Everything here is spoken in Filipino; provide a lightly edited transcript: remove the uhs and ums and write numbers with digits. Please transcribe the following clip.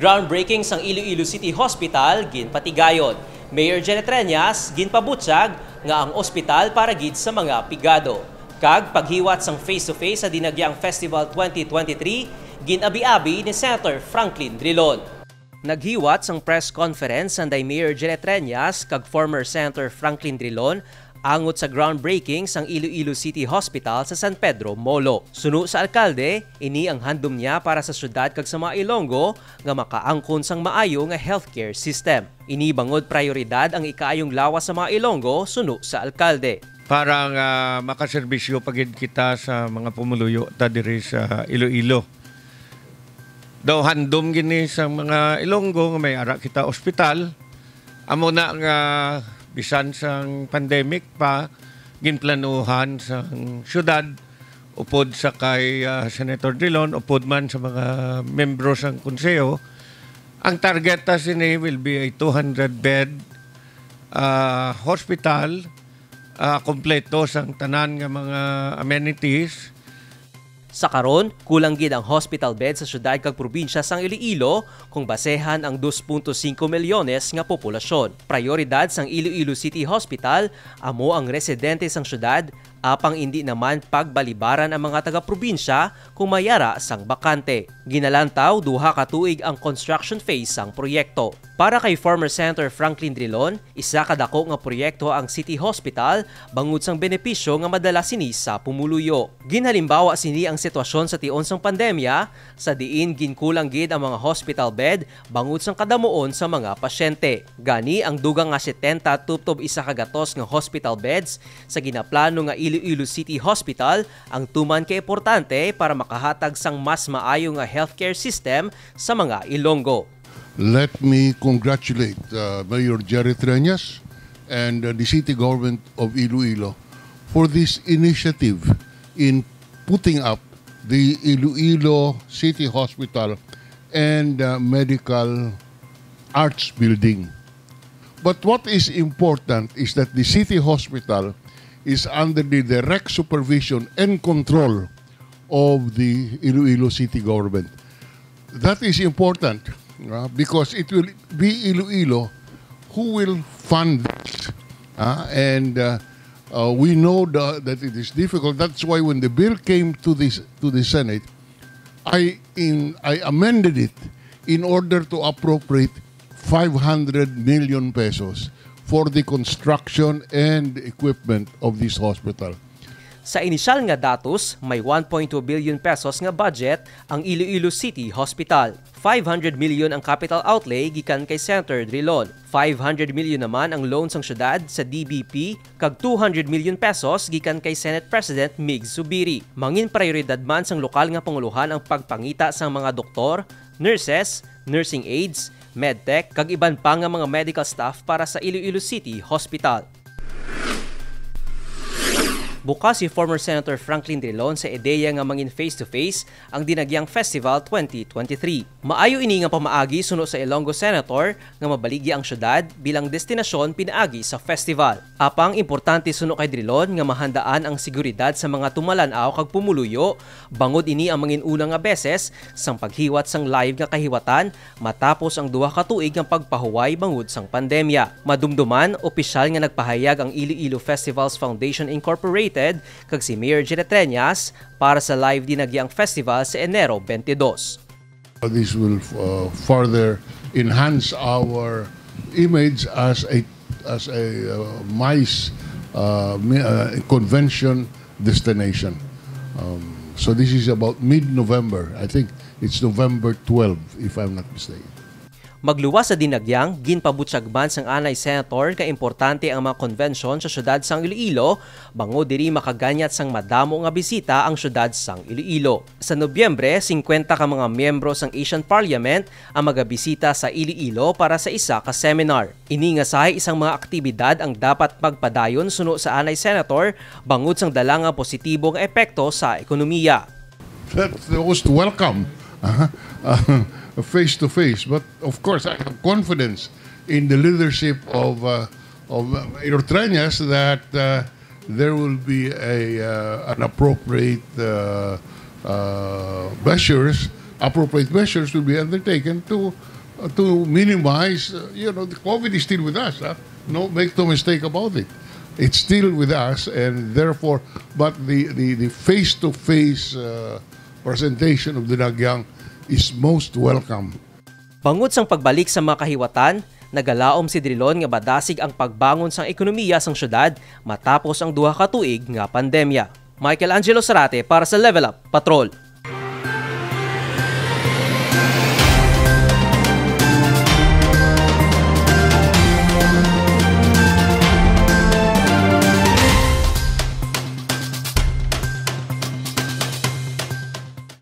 Groundbreaking sang Iloilo City Hospital ginpatigayon. Mayor Janet Treñas ginpabutyag nga ang ospital para gid sa mga pigado. Kag paghiwat sang face-to-face sa Dinagyang Festival 2023 ginabi-abi ni Senator Franklin Drilon. Naghiwat sang press conference sanday Mayor Janet Treñas kag former Senator Franklin Drilon angot sa groundbreaking sang Iloilo City Hospital sa San Pedro, Molo. Suno sa alkalde, ini ang handom niya para sa syudad kag sa mga Ilonggo nga makaangkon sang maayo nga healthcare system. Ini bangod prioridad ang ikaayong lawas sa mga Ilonggo suno sa alkalde. Para makaserbisyo pagid kita sa mga pumuluyo ta diri sa Iloilo. Daw handom gini sa mga Ilonggo nga may ara kita ospital. Amo na nga bisan sang pandemic pa ginplanuhan sang syudad upod sa kay Senator Drilon upod man sa mga membro sang konseyo. Ang target ta sini will be a 200 bed hospital kompleto sang tanan nga mga amenities. Sa karon, kulang gid ang hospital bed sa syudad kag probinsya sang Iloilo kung basehan ang 2.5 milyones nga populasyon. Prioridad sang Iloilo City Hospital amo ang residente sang syudad apang hindi naman pagbalibaran ang mga taga-probinsya kung mayara sang bakante. Ginalantaw duha ka tuig ang construction phase sang proyekto. Para kay former Senator Franklin Drilon, isa kadako nga proyekto ang City Hospital bangod sang benepisyo nga madala sini sa pumuluyo. Ginhalimbawa sini ang sitwasyon sa tion sang pandemya sa diin ginkulang gid ang mga hospital bed bangod sang kadamuon sa mga pasyente. Gani ang dugang nga 70 tubtob isa ka gatos nga hospital beds sa ginaplano nga Iloilo City Hospital ang tuman kay importante para makahatag sang mas maayo nga healthcare system sa mga Ilonggo. Let me congratulate Mayor Janet Treñas and the city government of Iloilo for this initiative in putting up the Iloilo City Hospital and Medical Arts Building. But what is important is that the city hospital is under the direct supervision and control of the Iloilo City government. That is important. Because it will be Iloilo who will fund this. We know that it is difficult. That's why when the bill came to the Senate, I amended it in order to appropriate 500 million pesos for the construction and equipment of this hospital. Sa inisyal nga datos, may 1.2 billion pesos nga budget ang Iloilo City Hospital. 500 million ang capital outlay gikan kay Senator Drilon. 500 million naman ang loan sang syudad sa DBP kag 200 million pesos gikan kay Senate President Mig Zubiri. Mangin prioridad man sang lokal nga panguluhan ang pagpangita sang mga doktor, nurses, nursing aides, medtech kag iban pa nga mga medical staff para sa Iloilo City Hospital. Bukas si former Senator Franklin Drilon sa ideya nga mangin face-to-face ang Dinagyang Festival 2023. Maayo ini nga pamaagi suno sa Ilonggo Senator nga mabaligi ang syudad bilang destinasyon pinaagi sa festival. Apang importante suno kay Drilon nga mahandaan ang seguridad sa mga tumalanaw kag pumuluyo bangod ini ang mangin una nga beses sang paghiwat sang live nga kahiwatan matapos ang duha ka tuig nga pagpahuway bangod sang pandemya. Madumduman, opisyal nga nagpahayag ang Iloilo Festivals Foundation Incorporated kag si Mayor Janet Treñas para sa live Dinagyang Festival sa Enero 22. This will further enhance our image as a MICE convention destination. So this is about mid-November. I think it's November 12, if I'm not mistaken. Magluwas sa Dinagyang, ginpabutyagban sang anay senator ka importante ang mga convention sa syudad sang Iloilo, bango diri makaganyat sang madamo nga bisita ang syudad sang Iloilo. Sa Nobyembre, 50 ka mga miyembro sang Asian Parliament ang magabisita sa Iloilo para sa isa ka seminar. Ini nga sahay isang mga aktibidad ang dapat magpadayon suno sa anay senator bangod sang dala nga positibong epekto sa ekonomiya. That's the most welcome. Face to face, but of course I have confidence in the leadership of Mayor Treñas that there will be an appropriate measures will be undertaken to to minimize, the COVID is still with us. No, make no mistake about it. It's still with us, and therefore, but the face-to-face presentation of the Dagyang is most welcome. Bangod sang pagbalik sa mga kahiwatan, nagalaom si Drilon nga badasig ang pagbangon sang ekonomiya sang syudad matapos ang duha ka tuig nga pandemya. Michael Angelo Sarate para sa Level Up Patrol.